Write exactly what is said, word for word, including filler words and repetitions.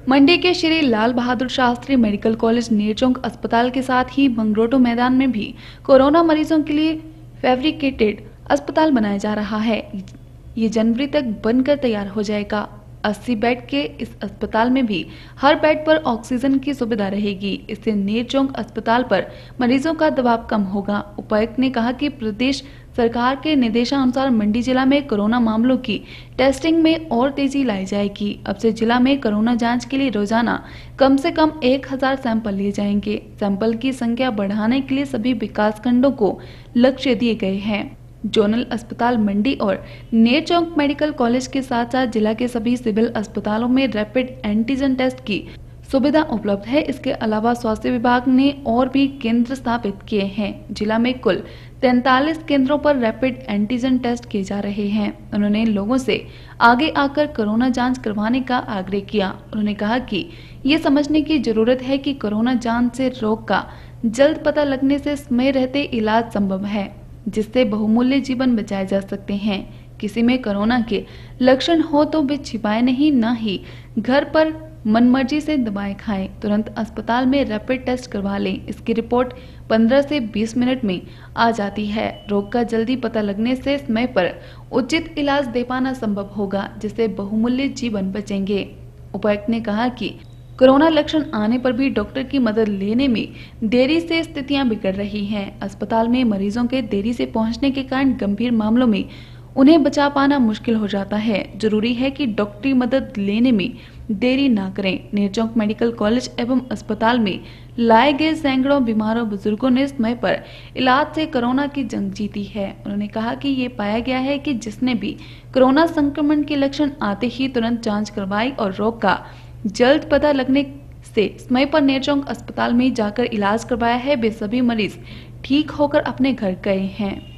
मंडी के Shri Lal Bahadur Shastri medical college Nerchowk अस्पताल के साथ ही मंगरोटो मैदान में भी कोरोना मरीजों के लिए फैब्रिकेटेड अस्पताल बनाया जा रहा है। ये जनवरी तक बनकर तैयार हो जाएगा। अस्सी बेड के इस अस्पताल में भी हर बेड पर ऑक्सीजन की सुविधा रहेगी। इससे नेरचौक अस्पताल पर मरीजों का दबाव कम होगा। उपायुक्त ने कहा कि प्रदेश सरकार के निर्देशानुसार मंडी जिला में कोरोना मामलों की टेस्टिंग में और तेजी लाई जाएगी। अब से जिला में कोरोना जांच के लिए रोजाना कम से कम एक हजार सैंपल लिए जाएंगे। सैंपल की संख्या बढ़ाने के लिए सभी विकासखंडों को लक्ष्य दिए गए हैं। जोनल अस्पताल मंडी और नेरचौक मेडिकल कॉलेज के साथ साथ जिला के सभी सिविल अस्पतालों में रैपिड एंटीजन टेस्ट की सुविधा उपलब्ध है। इसके अलावा स्वास्थ्य विभाग ने और भी केंद्र स्थापित किए हैं। जिला में कुल तैंतालीस केंद्रों पर रैपिड एंटीजन टेस्ट किए जा रहे हैं। उन्होंने लोगों से आगे आकर कोरोना जांच करवाने का आग्रह किया। उन्होंने कहा कि ये समझने की जरूरत है कि कोरोना जांच से रोग का जल्द पता लगने से समय रहते इलाज संभव है, जिससे बहुमूल्य जीवन बचाए जा सकते हैं। किसी में कोरोना के लक्षण हो तो वे छिपाए नहीं, न ही घर पर मनमर्जी से दवाएं खाएं। तुरंत अस्पताल में रैपिड टेस्ट करवा लें। इसकी रिपोर्ट पंद्रह से बीस मिनट में आ जाती है। रोग का जल्दी पता लगने से समय पर उचित इलाज दे पाना संभव होगा, जिससे बहुमूल्य जीवन बचेंगे। उपायुक्त ने कहा कि कोरोना लक्षण आने पर भी डॉक्टर की मदद लेने में देरी से स्थितियां बिगड़ रही हैं। अस्पताल में मरीजों के देरी से पहुंचने के कारण गंभीर मामलों में उन्हें बचा पाना मुश्किल हो जाता है। जरूरी है कि डॉक्टरी मदद लेने में देरी ना करें। नेरचौक मेडिकल कॉलेज एवं अस्पताल में लाए गए सैकड़ों बीमारों बुजुर्गों ने समय पर इलाज से कोरोना की जंग जीती है। उन्होंने कहा कि ये पाया गया है कि जिसने भी कोरोना संक्रमण के लक्षण आते ही तुरंत जाँच करवाई और रोग का जल्द पता लगने से समय पर नेरचौक अस्पताल में जाकर इलाज करवाया है, वे सभी मरीज ठीक होकर अपने घर गए हैं।